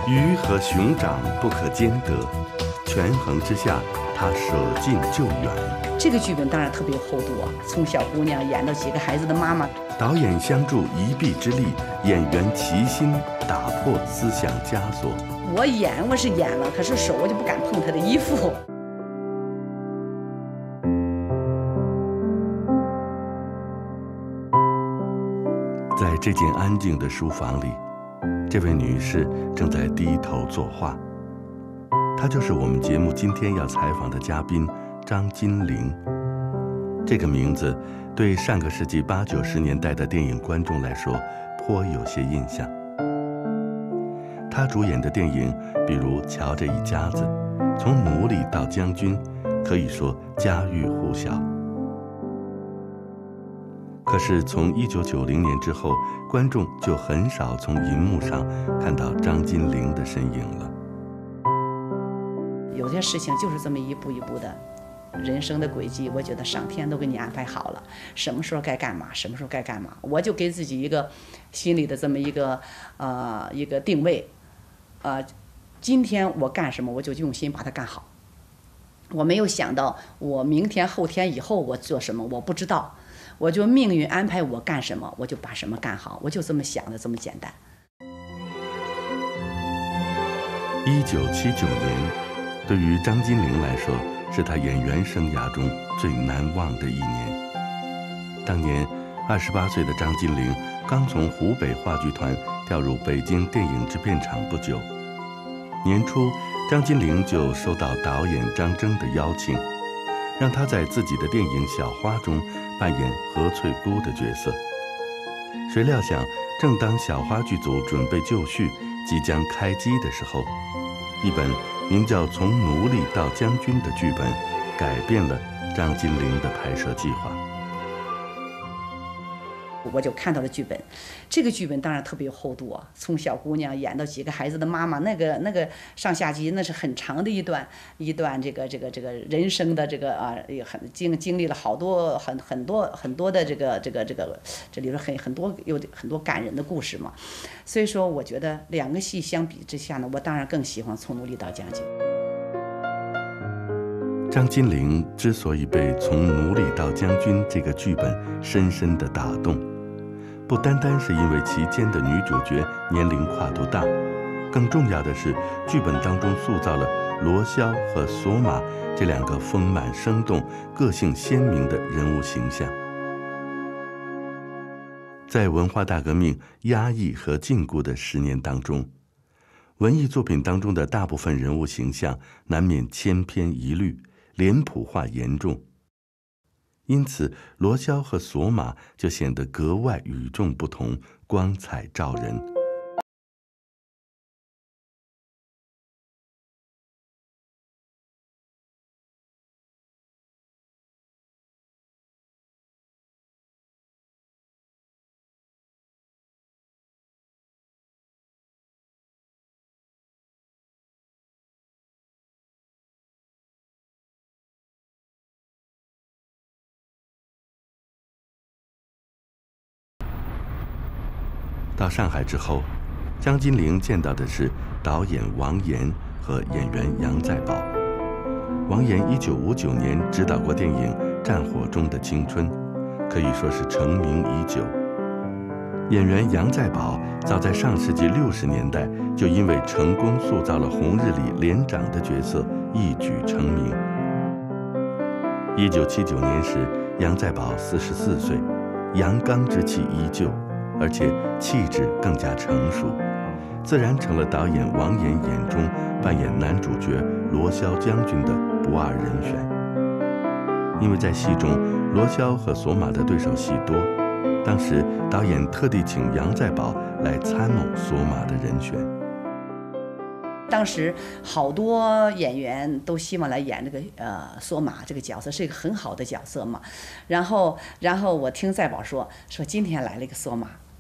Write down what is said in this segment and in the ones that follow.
鱼和熊掌不可兼得，权衡之下，他舍近救远。 这个剧本当然特别有厚度啊，从小姑娘演到几个孩子的妈妈。 导演相助一臂之力，演员齐心打破思想枷锁。 我是演了，可是手我就不敢碰她的衣服。 在这间安静的书房里，这位女士正在低头作画。她就是我们节目今天要采访的嘉宾张金玲。这个名字对上个世纪80、90年代的电影观众来说颇有些印象。她主演的电影，比如《瞧这一家子》，从奴隶到将军，可以说家喻户晓。可是从1990年之后，观众就很少从银幕上看到张金玲的身影了。 有些事情就是这么一步一步的，人生的轨迹，我觉得上天都给你安排好了，什么时候该干嘛，什么时候该干嘛，我就给自己一个心里的这么一个定位，今天我干什么，我就用心把它干好。我没有想到我明天、后天以后我做什么，我不知道。我就命运安排我干什么，我就把什么干好，我就这么想的，这么简单。 1979年，对于张金玲来说，是她演员生涯中最难忘的一年。当年28岁的张金玲刚从湖北话剧团调入北京电影制片厂不久，年初张金玲就收到导演张征的邀请，让她在自己的电影《小花》中扮演何翠姑的角色。谁料想，正当小花剧组准备就绪，即将开机的时候，一本名叫《从奴隶到将军》的剧本改变了张金玲的拍摄计划。 我就看到了剧本，这个剧本当然特别有厚度啊，从小姑娘演到几个孩子的妈妈，那个上下集那是很长的一段这个人生的这个也很经历了好多很多的这里头有很多感人的故事嘛，所以说我觉得两个戏相比之下呢，我当然更喜欢《从奴隶到将军》。 张金玲之所以被《从奴隶到将军》这个剧本深深地打动，不单单是因为其间的女主角年龄跨度大，更重要的是剧本当中塑造了罗霄和索玛这两个丰满生动、个性鲜明的人物形象。在文化大革命压抑和禁锢的10年当中，文艺作品当中的大部分人物形象难免千篇一律，脸谱化严重，因此罗霄和索玛就显得格外与众不同，光彩照人。到上海之后，张金玲见到的是导演王岩和演员杨在宝。王岩1959年执导过电影《战火中的青春》，可以说是成名已久。演员杨在宝早在上世纪60年代就因为成功塑造了红日里连长的角色一举成名。1979年时，杨在宝44岁，阳刚之气依旧，而且气质更加成熟，自然成了导演王岩眼中扮演男主角罗霄将军的不二人选。因为在戏中，罗霄和索玛的对手戏多，当时导演特地请杨在宝来参谋索玛的人选。 当时好多演员都希望来演这个索玛这个角色，是一个很好的角色嘛。然后我听在宝说今天来了一个索玛，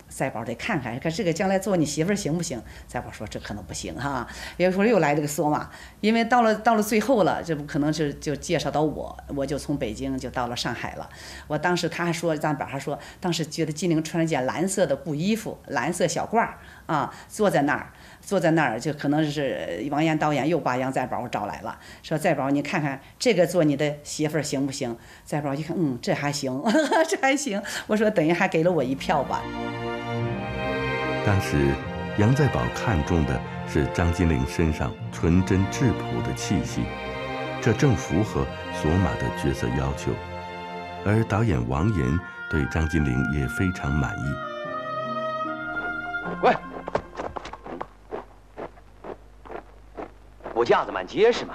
赛宝得看看这个将来做你媳妇儿行不行？赛宝说这可能不行哈。有时候又来这个索马，因为到了最后了，这不可能就介绍到我就从北京就到了上海了。我当时他还说张宝还说，当时觉得金陵穿了件蓝色的布衣服，蓝色小褂啊，坐在那儿就可能是王岩导演又把杨在宝找来了，说在宝你看看这个做你的媳妇儿行不行？在宝一看，这还行，这还行。我说等于还给了我一票吧。 当时杨在宝看中的是张金陵身上纯真质朴的气息，这正符合索马的角色要求，而导演王岩对张金陵也非常满意。 喂，我架子蛮结实嘛。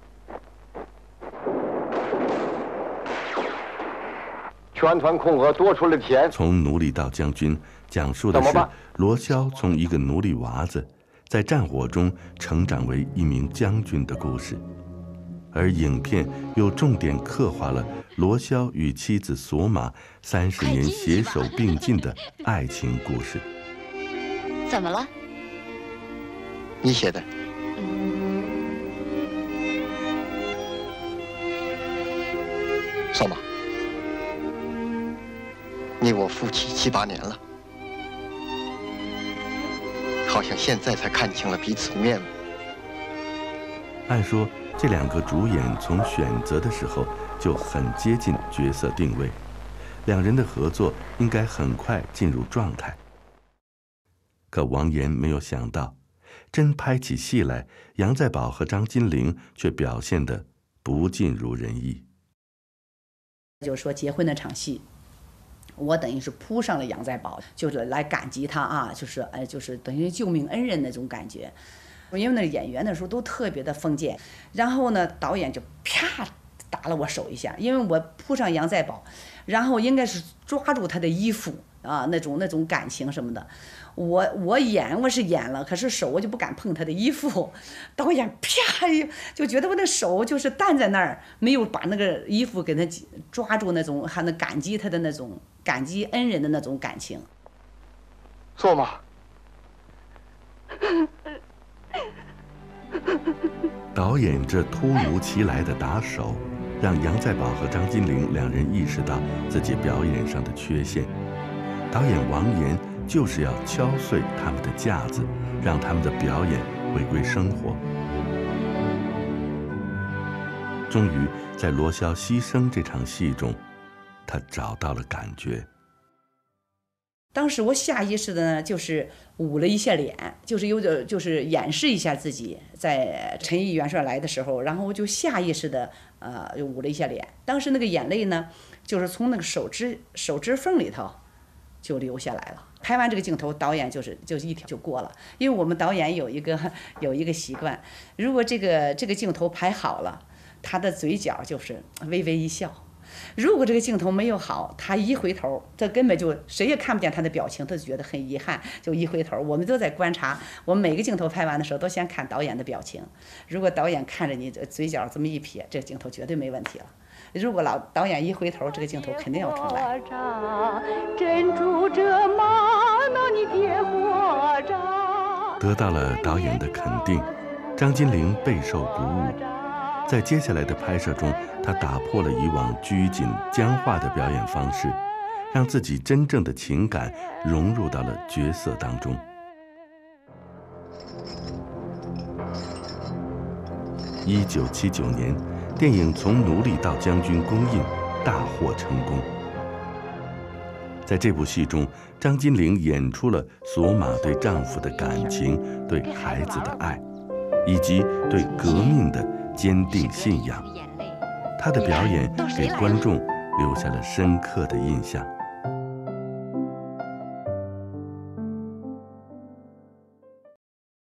全团空额多出了钱。 从奴隶到将军，讲述的是罗霄从一个奴隶娃子，在战火中成长为一名将军的故事，而影片又重点刻画了罗霄与妻子索玛30年携手并进的爱情故事。 怎么了？ 你写的。索玛，你我夫妻7、8年了，好像现在才看清了彼此的面目。 按说这2个主演从选择的时候就很接近角色定位，2人的合作应该很快进入状态。可王岩没有想到，真拍起戏来，杨在宝和张金陵却表现得不尽如人意。 就是说结婚那场戏，我等于是扑上了杨在宝，就是来感激他啊，就是等于救命恩人那种感觉。因为那演员的时候都特别的封建，然后呢，导演就啪打了我手一下，因为我扑上杨在宝，然后应该是抓住他的衣服啊，那种感情什么的。我是演了，可是手我就不敢碰他的衣服，导演啪就觉得我的手就是淡在那儿，没有把那个衣服给他抓住，那种还能感激他的那种感激恩人的那种感情。 索玛， 导演这突如其来的打手，让杨在宝和张金陵2人意识到自己表演上的缺陷。导演王岩就是要敲碎他们的架子，让他们的表演回归生活。终于在罗霄牺牲这场戏中，他找到了感觉。 当时我下意识的呢，就是捂了一下脸，就是有点就是掩饰一下自己。在陈毅元帅来的时候，然后我就下意识的捂了一下脸。当时那个眼泪呢，就是从那个手指缝里头就流下来了。拍完这个镜头，导演就是一条就过了，因为我们导演有一个习惯，如果这个镜头拍好了，他的嘴角就是微微一笑。如果这个镜头没有好，他一回头，这根本就谁也看不见他的表情，他就觉得很遗憾，就一回头。我们都在观察，我们每个镜头拍完的时候都先看导演的表情。如果导演看着你嘴角这么一撇，这个镜头绝对没问题了。如果导演一回头，这个镜头肯定要重来。 得到了导演的肯定，张金陵备受鼓舞。在接下来的拍摄中，他打破了以往拘谨僵化的表演方式，让自己真正的情感融入到了角色当中。1979年，电影《从奴隶到将军》公映，大获成功。在这部戏中，张金陵演出了索玛对丈夫的感情、对孩子的爱，以及对革命的坚定信仰。他的表演给观众留下了深刻的印象。